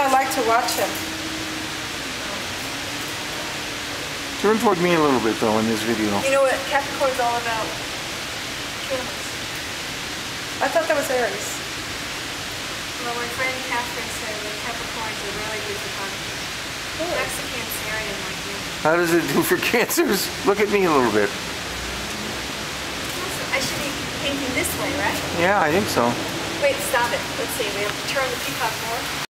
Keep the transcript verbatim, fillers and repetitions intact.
I like to watch him. Turn toward me a little bit though in this video. You know what Capricorn's all about? Cameras. I thought that was Aries. Well, my friend Catherine said that Capricorns are really good photographers. Really? That's a Cancerian like you. How does it do for cancers? Look at me a little bit. I should be painting this way, right? Yeah, I think so. Wait, stop it. Let's see. We have to turn the peacock more.